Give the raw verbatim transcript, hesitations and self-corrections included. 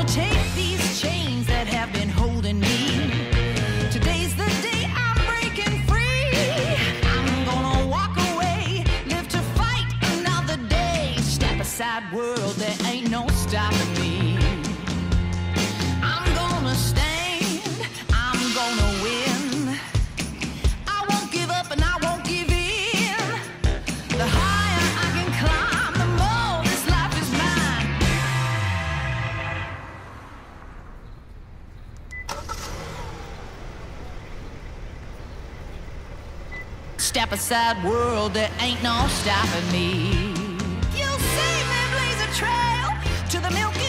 gonna take these chains that have been holding me. Today's the day I'm breaking free. I'm gonna walk away, live to fight another day. Step aside, world, there ain't no stopping me. I'm gonna stand, I'm gonna win. I won't give up and I won't give in. The higher I can climb, the more this life is mine. Step aside, world, there ain't no stopping me. You'll see me blaze a trail to the Milky